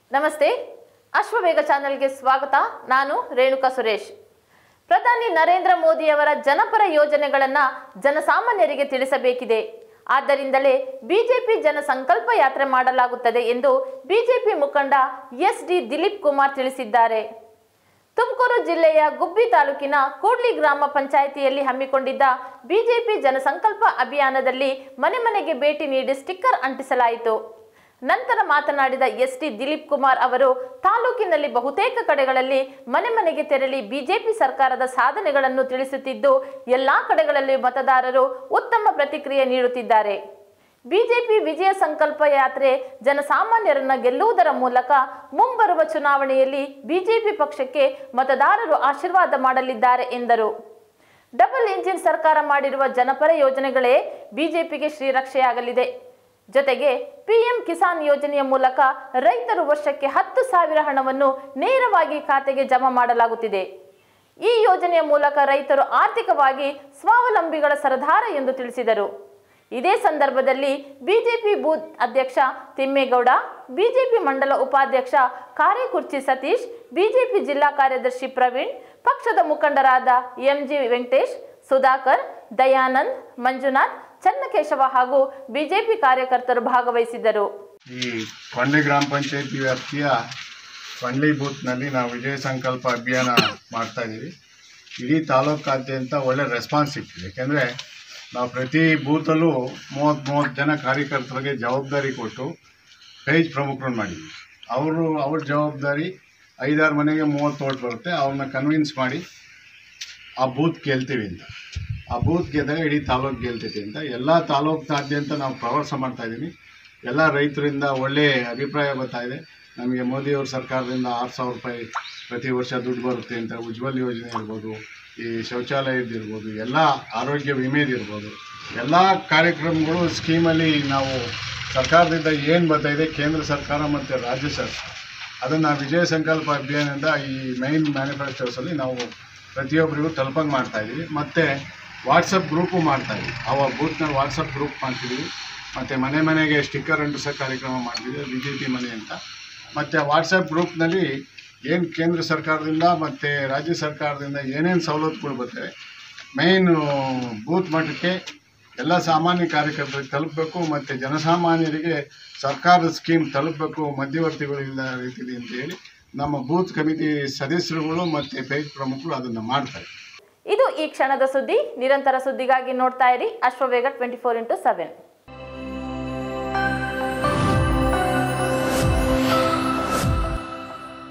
ನಮಸ್ತೆ, ಅಶ್ವವೇಗ ಚಾನೆಲ್ಗೆ ಸ್ವಾಗತ. ನಾನು ರೇಣುಕಾ ಸುರೇಶ್. ಪ್ರಧಾನಿ ನರೇಂದ್ರ ಮೋದಿಯವರ ಜನಪರ ಯೋಜನೆಗಳನ್ನು ಜನಸಾಮಾನ್ಯರಿಗೆ ತಿಳಿಸಬೇಕಿದೆ. ಆದ್ದರಿಂದಲೇ ಬಿಜೆಪಿ ಜನಸಂಕಲ್ಪ ಯಾತ್ರೆ ಮಾಡಲಾಗುತ್ತದೆ ಎಂದು ಬಿಜೆಪಿ ಮುಖಂಡ ಎಸ್.ಡಿ. ದಿಲೀಪ್ ಕುಮಾರ್ ತಿಳಿಸಿದ್ದಾರೆ. ತುಮಕೂರು ಜಿಲ್ಲೆಯ ಗುಬ್ಬಿ ತಾಲೂಕಿನ ಕೂಡ್ಲಿ ಗ್ರಾಮ ಪಂಚಾಯಿತಿಯಲ್ಲಿ ಹಮ್ಮಿಕೊಂಡಿದ್ದ ಬಿಜೆಪಿ ಜನಸಂಕಲ್ಪ ಅಭಿಯಾನದಲ್ಲಿ ಮನೆ ಮನೆಗೆ ಭೇಟಿ ನೀಡಿ ಸ್ಟಿಕ್ಕರ್ ಅಂಟಿಸಲಾಯಿತು. ನಂತರ ಮಾತನಾಡಿದ ಎಸ್.ಡಿ. ದಿಲೀಪ್ ಕುಮಾರ್ ಅವರು ತಾಲೂಕಿನಲ್ಲಿ ಬಹುತೇಕ ಕಡೆಗಳಲ್ಲಿ ಮನೆ ಮನೆಗೆ ತೆರಳಿ ಬಿಜೆಪಿ ಸರ್ಕಾರದ ಸಾಧನೆಗಳನ್ನು ತಿಳಿಸುತ್ತಿದ್ದು, ಎಲ್ಲಾ ಕಡೆಗಳಲ್ಲಿ ಮತದಾರರು ಉತ್ತಮ ಪ್ರತಿಕ್ರಿಯೆ ನೀಡುತ್ತಿದ್ದಾರೆ. ಬಿಜೆಪಿ ವಿಜಯ ಸಂಕಲ್ಪ ಯಾತ್ರೆ ಜನಸಾಮಾನ್ಯರನ್ನ ಗೆಲ್ಲುವುದರ ಮೂಲಕ ಮುಂಬರುವ ಚುನಾವಣೆಯಲ್ಲಿ ಬಿಜೆಪಿ ಪಕ್ಷಕ್ಕೆ ಮತದಾರರು ಆಶೀರ್ವಾದ ಮಾಡಲಿದ್ದಾರೆ ಎಂದರು. ಡಬಲ್ ಇಂಜಿನ್ ಸರ್ಕಾರ ಮಾಡಿರುವ ಜನಪರ ಯೋಜನೆಗಳೇ ಬಿಜೆಪಿಗೆ ಶ್ರೀರಕ್ಷೆಯಾಗಲಿದೆ. ಜೊತೆಗೆ ಪಿಎಂ ಕಿಸಾನ್ ಯೋಜನೆಯ ಮೂಲಕ ರೈತರು ವರ್ಷಕ್ಕೆ 10,000 ಹಣವನ್ನು ನೇರವಾಗಿ ಖಾತೆಗೆ ಜಮಾ ಮಾಡಲಾಗುತ್ತಿದೆ. ಈ ಯೋಜನೆಯ ಮೂಲಕ ರೈತರು ಆರ್ಥಿಕವಾಗಿ ಸ್ವಾವಲಂಬಿಗಳ ಸರದಾರ ಎಂದು ತಿಳಿಸಿದರು. ಇದೇ ಸಂದರ್ಭದಲ್ಲಿ ಬಿಜೆಪಿ ಬೂತ್ ಅಧ್ಯಕ್ಷ ತಿಮ್ಮೇಗೌಡ, ಬಿಜೆಪಿ ಮಂಡಲ ಉಪಾಧ್ಯಕ್ಷ ಕಾರೇಕುರ್ಚಿ ಸತೀಶ್, ಬಿಜೆಪಿ ಜಿಲ್ಲಾ ಕಾರ್ಯದರ್ಶಿ ಪ್ರವೀಣ್, ಪಕ್ಷದ ಮುಖಂಡರಾದ ಎಂಜಿ ವೆಂಕಟೇಶ್, ಸುಧಾಕರ್, ದಯಾನಂದ್, ಮಂಜುನಾಥ್, ಚನ್ನಕೇಶವ ಹಾಗೂ ಬಿಜೆಪಿ ಕಾರ್ಯಕರ್ತರು ಭಾಗವಹಿಸಿದ್ದರು. ಈ ಕೊಂಡ್ಲಿ ಗ್ರಾಮ ಪಂಚಾಯತಿ ವ್ಯಾಪ್ತಿಯ ಕೊಂಡ್ಲಿ ಬೂತ್ನಲ್ಲಿ ನಾವು ವಿಜಯ ಸಂಕಲ್ಪ ಅಭಿಯಾನ ಮಾಡ್ತಾ ಇದ್ದೀವಿ. ಇಡೀ ತಾಲೂಕಾದ್ಯಂತ ಒಳ್ಳೆ ರೆಸ್ಪಾನ್ಸ್ ಸಿಗ್ತಿದೆ. ಯಾಕೆಂದರೆ ನಾವು ಪ್ರತಿ ಬೂತಲ್ಲೂ 30 ಜನ ಕಾರ್ಯಕರ್ತರಿಗೆ ಜವಾಬ್ದಾರಿ ಕೊಟ್ಟು ಪೇಜ್ ಪ್ರಮುಖರನ್ನು ಮಾಡಿದ್ವಿ. ಅವ್ರ ಜವಾಬ್ದಾರಿ 5-6 ಮನೆಗೆ 30 ಓಟ್ ಬರುತ್ತೆ, ಅವ್ರನ್ನ ಕನ್ವಿನ್ಸ್ ಮಾಡಿ ಆ ಬೂತ್ ಗೆಲ್ತೀವಿ ಅಂತ. ಆ ಬೂತ್ ಗೆದ್ದಾಗ ಇಡೀ ತಾಲೂಕು ಗೆಲ್ತೈತಿ ಅಂತ ಎಲ್ಲ ತಾಲೂಕಿನಾದ್ಯಂತ ನಾವು ಪ್ರವಾಸ ಮಾಡ್ತಾಯಿದ್ದೀವಿ. ಎಲ್ಲ ರೈತರಿಂದ ಒಳ್ಳೆಯ ಅಭಿಪ್ರಾಯ ಬರ್ತಾಯಿದೆ. ನಮಗೆ ಮೋದಿಯವ್ರ ಸರ್ಕಾರದಿಂದ 6,000 ರೂಪಾಯಿ ಪ್ರತಿ ವರ್ಷ ದುಡ್ಡು ಬರುತ್ತೆ ಅಂತ, ಉಜ್ವಲ್ ಯೋಜನೆ ಇರ್ಬೋದು, ಈ ಶೌಚಾಲಯದಿರ್ಬೋದು, ಎಲ್ಲ ಆರೋಗ್ಯ ವಿಮೆದಿರ್ಬೋದು, ಎಲ್ಲ ಕಾರ್ಯಕ್ರಮಗಳು ಸ್ಕೀಮಲ್ಲಿ ನಾವು ಸರ್ಕಾರದಿಂದ ಏನು ಬರ್ತಾಯಿದೆ ಕೇಂದ್ರ ಸರ್ಕಾರ ಮತ್ತು ರಾಜ್ಯ ಸರ್ಕಾರ, ಅದನ್ನು ವಿಜಯ ಸಂಕಲ್ಪ ಅಭಿಯಾನದಿಂದ ಈ ಮೈನ್ ಮ್ಯಾನಿಫೆಸ್ಟೋಸಲ್ಲಿ ನಾವು ಪ್ರತಿಯೊಬ್ಬರಿಗೂ ತಲುಪಂಗೆ ಮಾಡ್ತಾಯಿದ್ದೀವಿ. ಮತ್ತು ವಾಟ್ಸಪ್ ಗ್ರೂಪು ಮಾಡ್ತಾಯಿದ್ವಿ. ಬೂತ್ನಲ್ಲಿ ವಾಟ್ಸಪ್ ಗ್ರೂಪ್ ಮಾಡ್ತಿದ್ವಿ. ಮತ್ತು ಮನೆ ಮನೆಗೆ ಸ್ಟಿಕ್ಕರ್ ಅಂಟಿಸೋ ಕಾರ್ಯಕ್ರಮ ಮಾಡ್ತಿದ್ವಿ, BJP ಮನೆ ಅಂತ. ಮತ್ತು ವಾಟ್ಸಪ್ ಗ್ರೂಪ್ನಲ್ಲಿ ಏನು ಕೇಂದ್ರ ಸರ್ಕಾರದಿಂದ ಮತ್ತು ರಾಜ್ಯ ಸರ್ಕಾರದಿಂದ ಏನೇನು ಸವಲತ್ತುಗಳು ಬರ್ತವೆ ಮೈನ್ ಬೂತ್ ಮಟ್ಟಕ್ಕೆ ಎಲ್ಲ ಸಾಮಾನ್ಯ ಕಾರ್ಯಕರ್ತರಿಗೆ ತಲುಪಬೇಕು ಮತ್ತು ಜನಸಾಮಾನ್ಯರಿಗೆ ಸರ್ಕಾರದ ಸ್ಕೀಮ್ ತಲುಪಬೇಕು, ಮಧ್ಯವರ್ತಿಗಳಿಲ್ಲ ರೀತಿಯಲ್ಲಿ ಅಂತೇಳಿ ನಮ್ಮ ಬೂತ್ ಕಮಿಟಿ ಸದಸ್ಯರುಗಳು ಮತ್ತು ಪೇಜ್ ಪ್ರಮುಖರು ಅದನ್ನು ಮಾಡ್ತಾರೆ. ಇದು ಈ ಕ್ಷಣದ ಸುದ್ದಿ. ನಿರಂತರ ಸುದ್ದಿಗಾಗಿ ನೋಡ್ತಾ ಇರಿ ಅಶ್ವವೇಗ 24x7.